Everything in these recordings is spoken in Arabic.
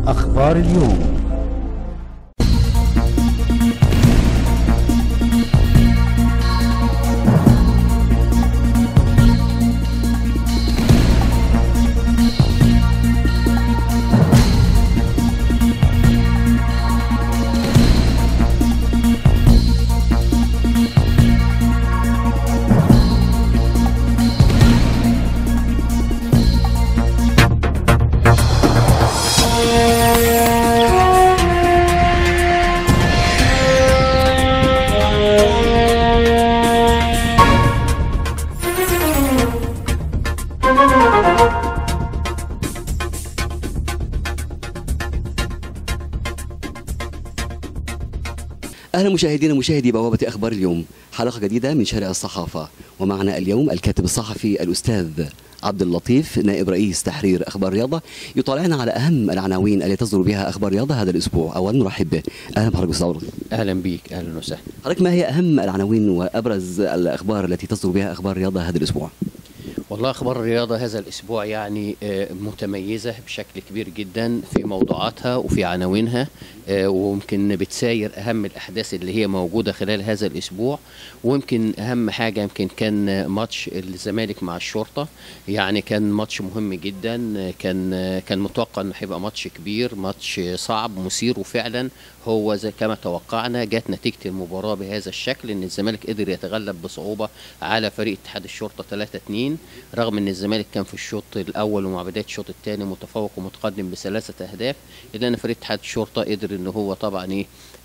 أخبار اليوم. أهلا مشاهدينا مشاهدي بوابة أخبار اليوم، حلقة جديدة من شارع الصحافة، ومعنا اليوم الكاتب الصحفي الأستاذ عبد اللطيف نائب رئيس تحرير أخبار الرياضة، يطالعنا على أهم العناوين التي تصدر بها أخبار الرياضة هذا الأسبوع. أولا نرحب به. أهلا بحضرتك أستاذ عبد. أهلا بيك، أهلا وسهلا. حضرتك ما هي أهم العناوين وأبرز الأخبار التي تصدر بها أخبار الرياضة هذا الأسبوع؟ والله أخبار الرياضة هذا الأسبوع يعني متميزة بشكل كبير جدا في موضوعاتها وفي عناوينها، ويمكن بتساير أهم الأحداث اللي هي موجودة خلال هذا الأسبوع. ويمكن أهم حاجة يمكن كان ماتش الزمالك مع الشرطة، يعني كان ماتش مهم جدا، كان متوقع إنه هيبقى ماتش كبير، ماتش صعب مثير، وفعلا هو زي كما توقعنا جات نتيجة المباراة بهذا الشكل، إن الزمالك قدر يتغلب بصعوبة على فريق اتحاد الشرطة 3-2، رغم إن الزمالك كان في الشوط الأول ومع بداية الشوط الثاني متفوق ومتقدم ب3 أهداف، إلا أن فريق اتحاد الشرطة قدر إن هو طبعا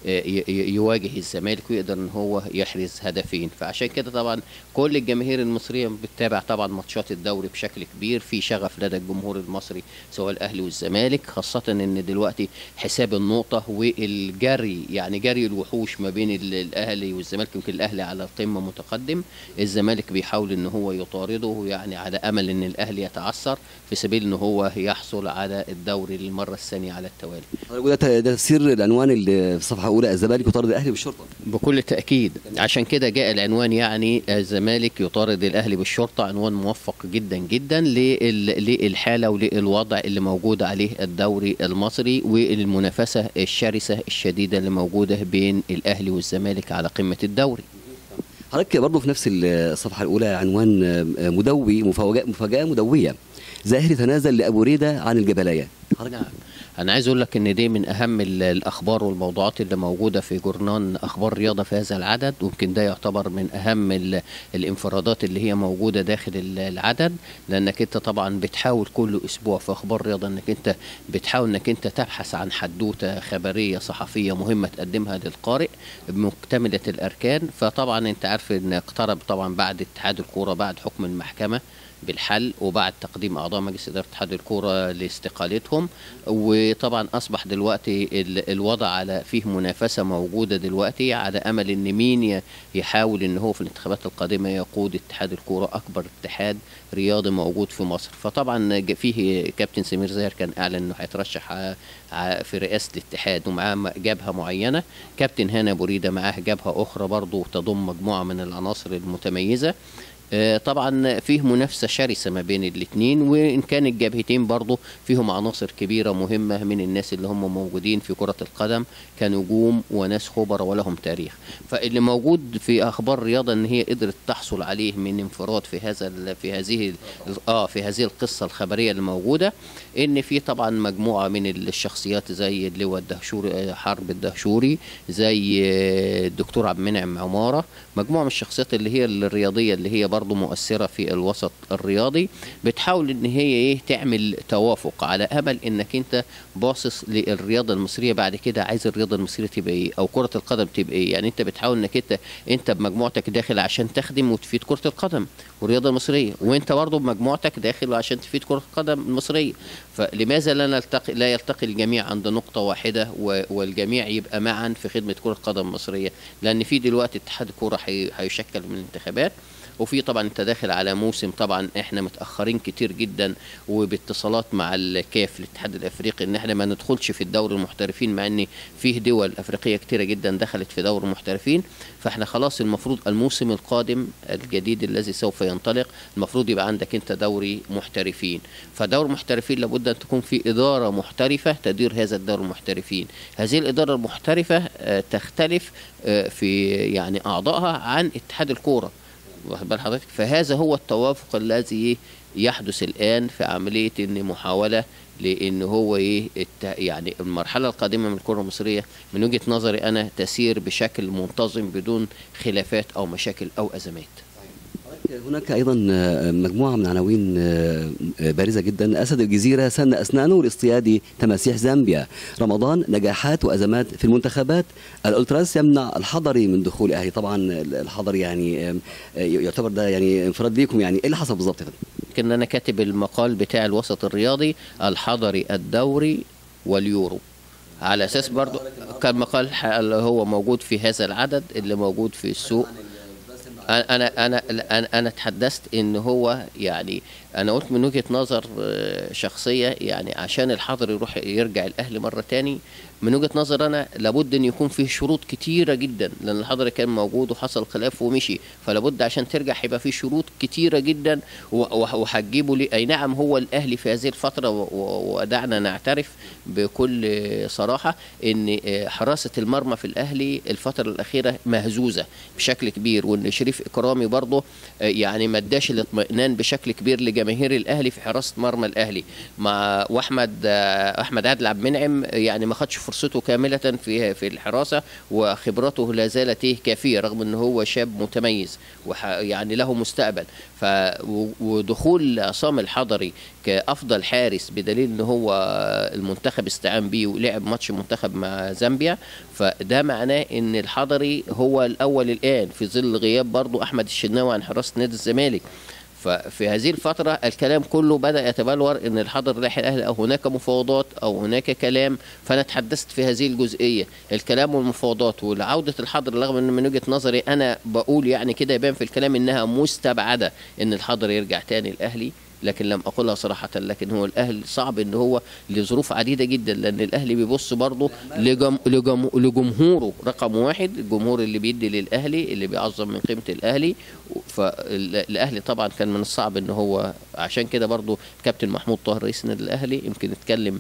يواجه الزمالك ويقدر إن هو يحرز هدفين. فعشان كده طبعا كل الجماهير المصرية بتتابع طبعا ماتشات الدوري بشكل كبير، في شغف لدى الجمهور المصري سواء الأهلي والزمالك، خاصة إن دلوقتي حساب النقطة والجري، يعني جري الوحوش ما بين الأهلي والزمالك، يمكن الأهلي على القمة متقدم، الزمالك بيحاول إن هو يطارده، يعني على أمل إن الأهلي يتعثر في سبيل إن هو يحصل على الدوري للمرة الثانية على التوالي. ده تفسير العنوان اللي في الصفحة الأولى، الزمالك يطارد الأهلي بالشرطة. بكل تأكيد، عشان كده جاء العنوان، يعني الزمالك يطارد الأهلي بالشرطة، عنوان موفق جدا جدا للحالة وللوضع اللي موجود عليه الدوري المصري والمنافسة الشرسة الشديدة اللي موجودة بين الأهلي والزمالك على قمة الدوري. حضرتك برضه في نفس الصفحة الأولى عنوان مدوي، مفاجأة مدوية، زاهر يتنازل لأبو ريدة عن الجبلاية. نعم، أنا عايز أقول لك إن دي من أهم الأخبار والموضوعات اللي موجودة في جورنان أخبار رياضة في هذا العدد، ويمكن ده يعتبر من أهم الانفرادات اللي هي موجودة داخل العدد، لأنك أنت طبعا بتحاول كل أسبوع في أخبار رياضة إنك أنت بتحاول إنك أنت تبحث عن حدوتة خبرية صحفية مهمة تقدمها للقارئ بمكتملة الأركان. فطبعا أنت عارف إن اقترب طبعا بعد اتحاد الكورة، بعد حكم المحكمة بالحل وبعد تقديم أعضاء مجلس إدارة اتحاد الكورة لاستقالتهم، وطبعا أصبح دلوقتي الوضع على فيه منافسة موجودة دلوقتي، على أمل إن مين يحاول إن هو في الانتخابات القادمة يقود اتحاد الكورة، أكبر اتحاد رياضي موجود في مصر. فطبعا فيه كابتن سمير زاهر كان أعلن إنه هيترشح في رئاسة الاتحاد ومعاه جبهة معينة، كابتن هاني أبو ريدة معاه جبهة أخرى برضو تضم مجموعة من العناصر المتميزة. طبعا فيه منافسة شرسة ما بين الاثنين، وإن كان الجبهتين برضو فيهم عناصر كبيرة مهمة من الناس اللي هم موجودين في كرة القدم كنجوم وناس خبراء ولهم تاريخ. فاللي موجود في أخبار الرياضة إن هي قدرت تحصل عليه من انفراد في هذه القصة الخبرية اللي موجودة، إن في طبعا مجموعة من الشخصيات زي اللواء الدهشوري حرب الدهشوري، زي الدكتور عبد المنعم عمارة، مجموعة من الشخصيات اللي هي الرياضية اللي هي برضو مؤثرة في الوسط الرياضي، بتحاول ان هي تعمل توافق على امل انك انت باصص للرياضة المصرية بعد كده عايز الرياضة المصرية تبقى ايه، او كرة القدم تبقى ايه. يعني انت بتحاول انك انت بمجموعتك داخل عشان تخدم وتفيد كرة القدم والرياضة المصرية، وانت برضو بمجموعتك داخل عشان تفيد كرة القدم المصرية. فلماذا لا يلتقي الجميع عند نقطة واحدة والجميع يبقى معا في خدمة كرة القدم المصرية؟ لان في دلوقتي اتحاد الكورة هيشكل من الانتخابات، وفي طبعا انت داخل على موسم طبعا احنا متاخرين كتير جدا، وباتصالات مع الكاف الاتحاد الافريقي ان احنا ما ندخلش في الدوري المحترفين، مع ان فيه دول افريقيه كتيره جدا دخلت في دوري المحترفين. فاحنا خلاص المفروض الموسم القادم الجديد الذي سوف ينطلق المفروض يبقى عندك انت دوري محترفين. فدوري محترفين لابد ان تكون في اداره محترفه تدير هذا الدوري المحترفين. هذه الاداره المحترفه تختلف في يعني اعضائها عن اتحاد الكوره، واخد بال حضرتك؟ فهذا هو التوافق الذي يحدث الان في عمليه ان محاوله لان هو يعني المرحله القادمه من الكره المصريه من وجهه نظري انا تسير بشكل منتظم بدون خلافات او مشاكل او ازمات. هناك ايضا مجموعه من عناوين بارزه جدا. اسد الجزيره سن اسنانه لاصطياد تماسيح زامبيا. رمضان نجاحات وازمات في المنتخبات. الالتراس يمنع الحضري من دخول اهلي. طبعا الحضري يعني يعتبر ده يعني انفراد ليكم، يعني ايه اللي حصل بالظبط يا فندم؟ كان انا كاتب المقال بتاع الوسط الرياضي الحضري الدوري واليورو، على اساس برضو كان مقال هو موجود في هذا العدد اللي موجود في السوق. انا تحدثت ان هو يعني انا قلت من وجهة نظر شخصية، يعني عشان الحضر يروح يرجع الاهلي مرة تاني من وجهة نظر انا لابد ان يكون فيه شروط كتيرة جدا، لان الحضر كان موجود وحصل خلاف ومشي، فلابد عشان ترجع هيبقى فيه شروط كتيرة جدا وهتجيبوا لي. اي نعم هو الاهلي في هذه الفترة ودعنا نعترف بكل صراحة ان حراسة المرمى في الاهلي الفترة الاخيرة مهزوزة بشكل كبير، وان شريف اكرامي برضه يعني ما اداش الاطمئنان بشكل كبير لجماهير الاهلي في حراسة مرمى الاهلي، مع احمد عادل عبد المنعم يعني ما خدش فرصته كاملة في الحراسة، وخبرته لا زالت كافية رغم ان هو شاب متميز ويعني له مستقبل. ودخول عصام الحضري كأفضل حارس بدليل ان هو المنتخب استعان بيه ولعب ماتش منتخب مع زامبيا، فده معناه ان الحضري هو الاول الان في ظل غياب برضو احمد الشناوي عن حراسة نادي الزمالك. ففي هذه الفترة الكلام كله بدأ يتبلور ان الحضر رايح الاهلي او هناك مفاوضات او هناك كلام، فانا تحدثت في هذه الجزئية الكلام والمفاوضات والعودة الحضر، رغم ان من وجهة نظري انا بقول يعني كده يبان في الكلام انها مستبعدة ان الحضر يرجع تاني الاهلي، لكن لم أقولها صراحة. لكن هو الأهلي صعب إن هو لظروف عديدة جدا، لأن الأهلي بيبص برضه لجمهوره رقم واحد، الجمهور اللي بيدي للأهلي اللي بيعظم من قيمة الأهلي. فالأهلي طبعا كان من الصعب إن هو، عشان كده برضه كابتن محمود طاهر رئيس النادي الأهلي يمكن اتكلم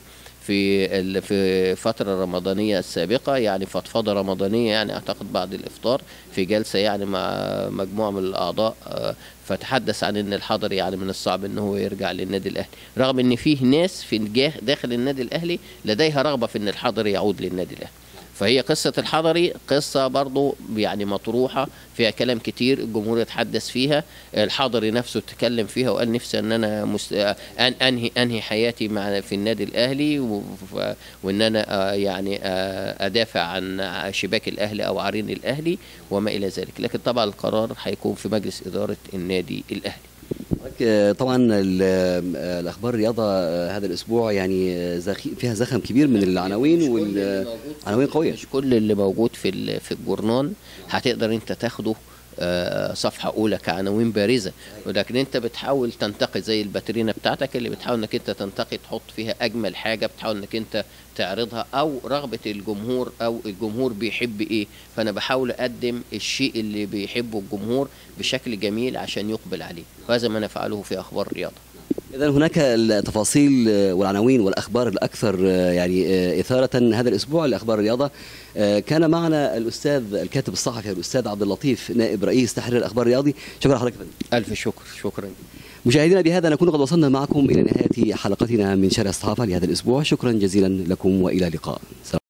في فترة رمضانية السابقة، يعني فضفضة رمضانية يعني أعتقد بعد الإفطار في جلسة يعني مع مجموعة من الأعضاء، فتحدث عن ان الحضري يعني من الصعب ان هو يرجع للنادي الاهلي، رغم ان فيه ناس في داخل النادي الاهلي لديها رغبة في ان الحضري يعود للنادي الاهلي. فهي قصة الحضري قصة برضو يعني مطروحة فيها كلام كتير، الجمهور يتحدث فيها، الحضري نفسه تكلم فيها وقال نفسي ان انا انهي حياتي في النادي الاهلي، وان انا يعني ادافع عن شباك الاهلي او عرين الاهلي وما الى ذلك. لكن طبعا القرار هيكون في مجلس ادارة النادي الاهلي. طبعا الاخبار الرياضه هذا الاسبوع يعني فيها زخم كبير من العناوين، والعناوين قويه. مش كل اللي موجود في الجورنال هتقدر انت تاخده صفحة أولى كعناوين بارزة، ولكن أنت بتحاول تنتقي زي الباترينا بتاعتك اللي بتحاول أنك أنت تنتقي تحط فيها أجمل حاجة، بتحاول أنك أنت تعرضها أو رغبة الجمهور أو الجمهور بيحب إيه، فأنا بحاول أقدم الشيء اللي بيحبه الجمهور بشكل جميل عشان يقبل عليه، وهذا ما نفعله في أخبار الرياضة. إذا هناك التفاصيل والعناوين والأخبار الأكثر يعني إثارة هذا الأسبوع لأخبار الرياضة. كان معنا الأستاذ الكاتب الصحفي الأستاذ عبد اللطيف نائب رئيس تحرير الأخبار الرياضي. شكرا لحضرتك. ألف شكر. شكرا. مشاهدينا بهذا نكون قد وصلنا معكم إلى نهاية حلقتنا من شارع الصحافة لهذا الأسبوع. شكرا جزيلا لكم وإلى اللقاء.